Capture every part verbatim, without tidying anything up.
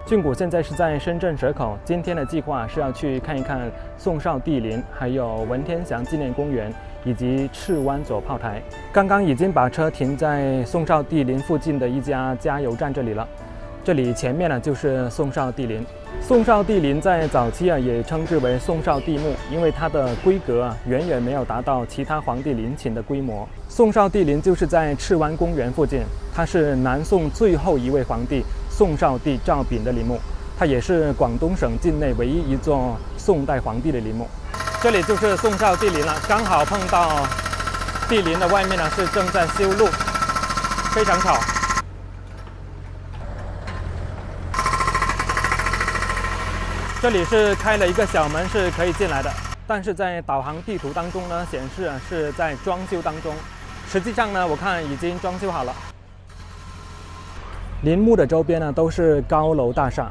俊谷现在是在深圳蛇口，今天的计划是要去看一看宋少帝陵，还有文天祥纪念公园以及赤湾左炮台。刚刚已经把车停在宋少帝陵附近的一家加油站这里了。这里前面呢就是宋少帝陵。宋少帝陵在早期啊也称之为宋少帝墓，因为它的规格啊远远没有达到其他皇帝陵寝的规模。宋少帝陵就是在赤湾公园附近，它是南宋最后一位皇帝宋少帝赵昺的陵墓，它也是广东省境内唯一一座宋代皇帝的陵墓。这里就是宋少帝陵了，刚好碰到帝陵的外面呢是正在修路，非常吵。这里是开了一个小门，是可以进来的，但是在导航地图当中呢显示啊是在装修当中，实际上呢我看已经装修好了。陵墓的周边呢都是高楼大厦。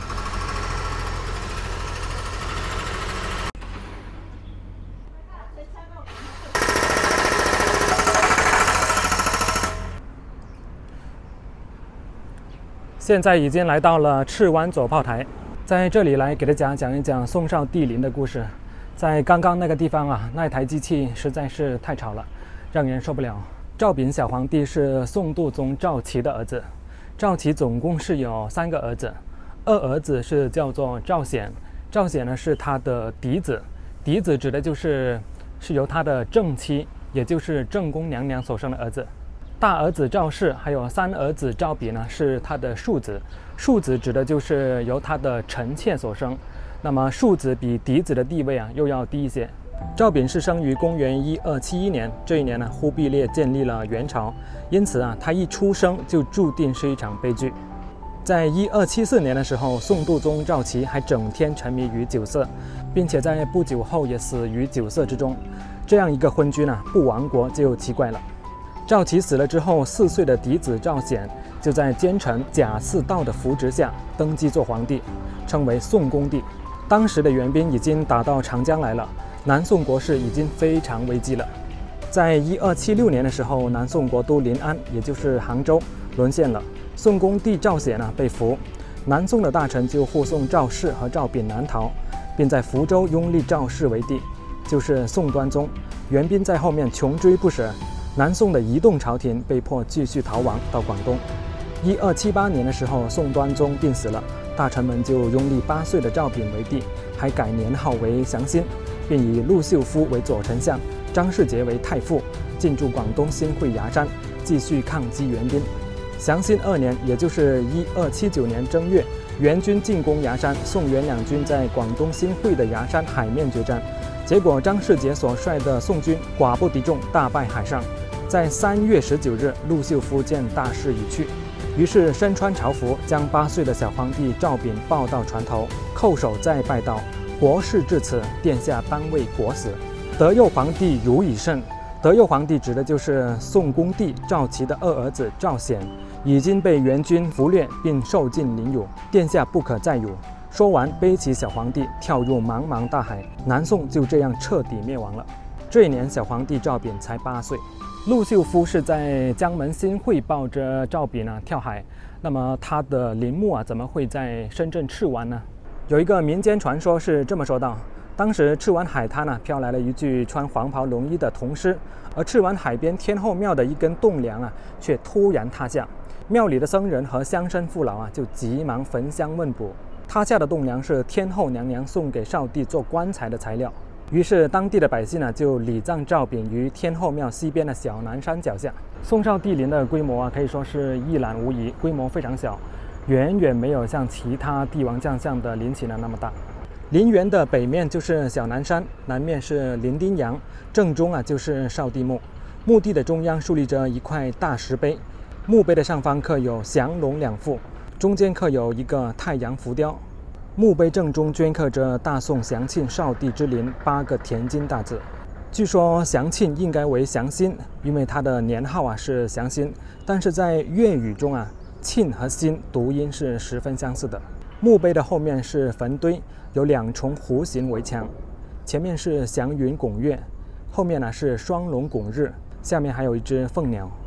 现在已经来到了赤湾左炮台，在这里来给大家讲一讲宋少帝陵的故事。在刚刚那个地方啊，那台机器实在是太吵了，让人受不了。赵昺小皇帝是宋度宗赵岐的儿子。赵岐总共是有三个儿子，二儿子是叫做赵显，赵显呢是他的嫡子，嫡子指的就是是由他的正妻，也就是正宫娘娘所生的儿子。大儿子赵氏还有三儿子赵昺呢是他的庶子，庶子指的就是由他的臣妾所生，那么庶子比嫡子的地位啊又要低一些。赵昺是生于公元一二七一年，这一年呢，忽必烈建立了元朝，因此啊，他一出生就注定是一场悲剧。在一二七四年的时候，宋度宗赵岐还整天沉迷于酒色，并且在不久后也死于酒色之中。这样一个昏君啊，不亡国就奇怪了。赵岐死了之后，四岁的嫡子赵显就在奸臣贾似道的扶植下登基做皇帝，称为宋恭帝。当时的援兵已经打到长江来了。南宋国势已经非常危机了。在一二七六年的时候，南宋国都临安，也就是杭州，沦陷了。宋恭帝赵显呢被俘，南宋的大臣就护送赵氏和赵昺南逃，并在福州拥立赵氏为帝，就是宋端宗。援兵在后面穷追不舍，南宋的移动朝廷被迫继续逃亡到广东。一二七八年的时候，宋端宗病死了，大臣们就拥立八岁的赵昺为帝，还改年号为祥兴，并以陆秀夫为左丞相，张世杰为太傅，进驻广东新会崖山，继续抗击援兵。祥兴二年，也就是一二七九年正月，援军进攻崖山，宋元两军在广东新会的崖山海面决战，结果张世杰所率的宋军寡不敌众，大败海上。在三月十九日，陆秀夫见大势已去，于是身穿朝服，将八岁的小皇帝赵昺抱到船头，叩首再拜道：“国事至此，殿下当为国死。德佑皇帝如已甚。”德佑皇帝指的就是宋恭帝赵岐的二儿子赵显，已经被援军俘掠并受尽凌辱，殿下不可再辱。说完，背起小皇帝跳入茫茫大海，南宋就这样彻底灭亡了。这一年，小皇帝赵昺才八岁。陆秀夫是在江门新会抱着赵昺呢跳海，那么他的陵墓啊怎么会在深圳赤湾呢？有一个民间传说是这么说道：当时赤湾海滩呢、啊、飘来了一具穿黄袍龙衣的铜尸，而赤湾海边天后庙的一根栋梁啊却突然塌下，庙里的僧人和乡绅父老啊就急忙焚香问卜。塌下的栋梁是天后娘娘送给少帝做棺材的材料。于是当地的百姓呢就礼葬赵昺于天后庙西边的小南山脚下。宋少帝陵的规模啊可以说是一览无遗，规模非常小，远远没有像其他帝王将相的陵寝呢那么大。陵园的北面就是小南山，南面是伶仃洋，正中啊就是少帝墓。墓地的中央竖立着一块大石碑，墓碑的上方刻有降龙两副，中间刻有一个太阳浮雕。墓碑正中镌刻着大宋祥庆少帝之陵八个田金大字。据说祥庆应该为祥兴，因为他的年号啊是祥兴，但是在粤语中啊，庆和兴读音是十分相似的。墓碑的后面是坟堆，有两重弧形围墙，前面是祥云拱月，后面呢是双龙拱日，下面还有一只凤鸟。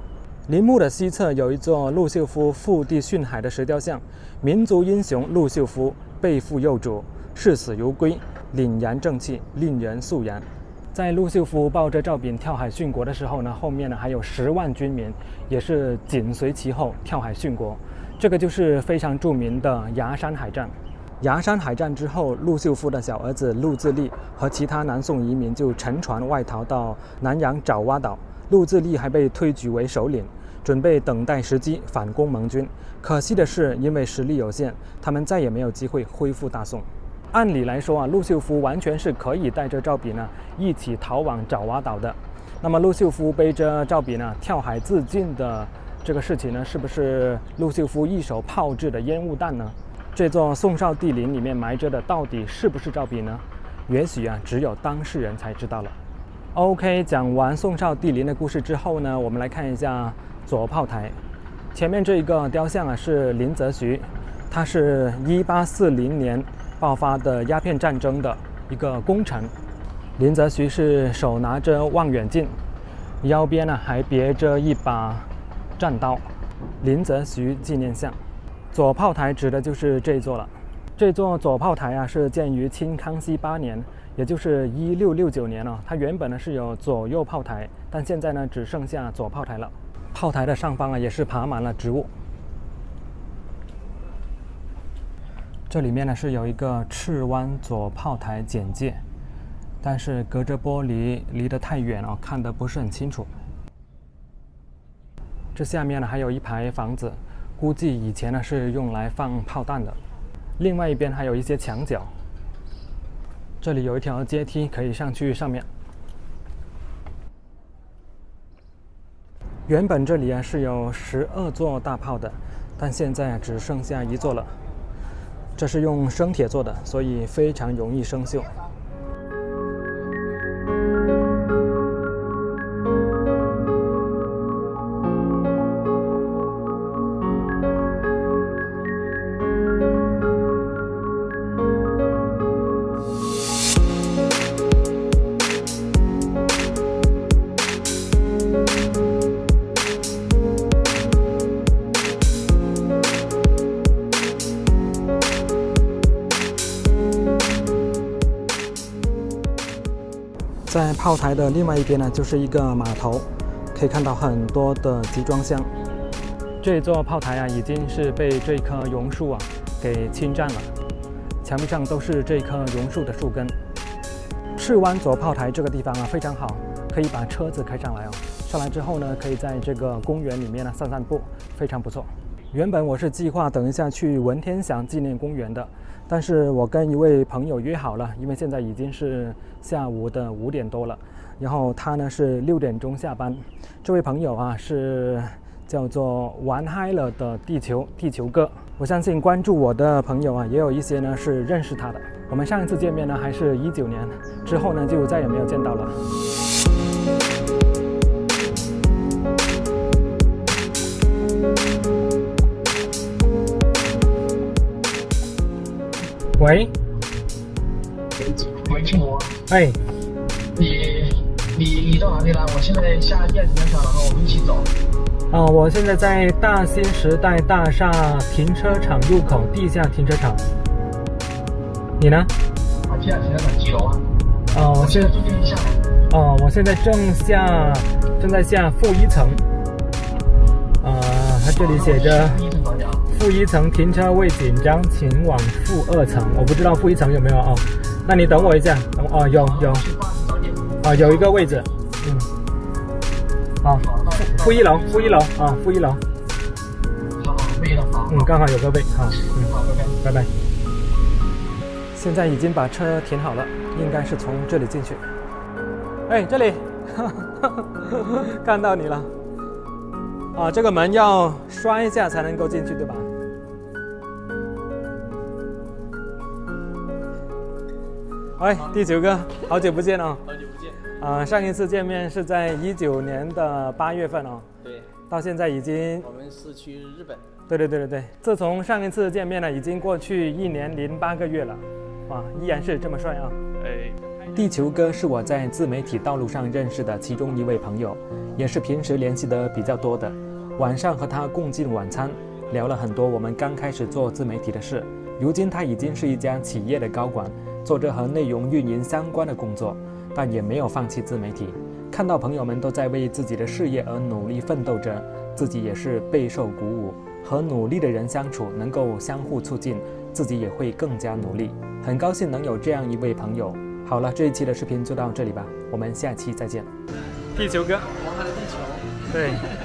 陵墓的西侧有一座陆秀夫赴地殉海的石雕像，民族英雄陆秀夫背负幼主，视死如归，凛然正气，令人肃然。在陆秀夫抱着赵炳跳海殉国的时候呢，后面呢还有十万军民也是紧随其后跳海殉国。这个就是非常著名的崖山海战。崖山海战之后，陆秀夫的小儿子陆自立和其他南宋移民就乘船外逃到南洋爪哇岛，陆自立还被推举为首领，准备等待时机反攻盟军。可惜的是，因为实力有限，他们再也没有机会恢复大宋。按理来说啊，陆秀夫完全是可以带着赵炳呢一起逃往爪哇岛的。那么陆秀夫背着赵炳呢跳海自尽的这个事情呢，是不是陆秀夫一手炮制的烟雾弹呢？这座宋少帝陵里面埋着的到底是不是赵炳呢？也许啊，只有当事人才知道了。OK， 讲完宋少帝陵的故事之后呢，我们来看一下左炮台。前面这一个雕像啊是林则徐，他是一八四零年爆发的鸦片战争的一个功臣。林则徐是手拿着望远镜，腰边呢还别着一把战刀，林则徐纪念像。左炮台指的就是这座了。这座左炮台啊是建于清康熙八年，也就是一六六九年哦。它原本呢是有左右炮台，但现在呢只剩下左炮台了。炮台的上方啊也是爬满了植物。这里面呢是有一个赤湾左炮台简介，但是隔着玻璃离得太远哦，看得不是很清楚。这下面呢还有一排房子，估计以前呢是用来放炮弹的。另外一边还有一些墙角。这里有一条阶梯可以上去上面。原本这里啊是有十二座大炮的，但现在只剩下一座了。这是用生铁做的，所以非常容易生锈。在炮台的另外一边呢，就是一个码头，可以看到很多的集装箱。这座炮台啊，已经是被这棵榕树啊给侵占了，墙壁上都是这棵榕树的树根。赤湾左炮台这个地方啊非常好，可以把车子开上来哦。上来之后呢，可以在这个公园里面呢散散步，非常不错。原本我是计划等一下去文天祥纪念公园的，但是我跟一位朋友约好了，因为现在已经是下午的五点多了，然后他呢是六点钟下班。这位朋友啊是叫做玩嗨了的地球地球哥，我相信关注我的朋友啊也有一些呢是认识他的。我们上一次见面呢还是一九年，之后呢就再也没有见到了。喂， 喂，青魔， 哎， 你你你到哪里了？我现在下电子车，然后我们一起走。 哦，我现在在大新时代大厦停车场入口地下停车场。你呢？ 啊，地下停车场几楼啊？ 哦， 我现在坐电梯下来。 哦，我现在正下正在下负一层。啊、呃，它这里写着。负一层停车位紧张，请往负二层。我不知道负一层有没有哦。那你等我一下，等我哦，有有，啊有一个位置，嗯，好，负一楼，负一楼啊，负一楼。 好，负一楼，好。 嗯，刚好有个位，好，嗯， 好，拜拜， 拜拜。现在已经把车停好了，应该是从这里进去。哎，这里，看到你了。啊，这个门要刷一下才能够进去，对吧？喂，地球哥，好久不见哦！ 好久不见。 啊、呃，上一次见面是在一九年的八月份哦。 对。到现在已经， 我们是去日本。 对对对对对，自从上一次见面呢，已经过去一年零八个月了，哇，依然是这么帅啊！ 哎。 地球哥是我在自媒体道路上认识的其中一位朋友，也是平时联系的比较多的。 晚上和他共进晚餐，聊了很多我们刚开始做自媒体的事。如今他已经是一家企业的高管，做着和内容运营相关的工作，但也没有放弃自媒体。看到朋友们都在为自己的事业而努力奋斗着，自己也是备受鼓舞。和努力的人相处，能够相互促进，自己也会更加努力。很高兴能有这样一位朋友。好了，这一期的视频就到这里吧，我们下期再见。地球哥， 我还的地球， 对。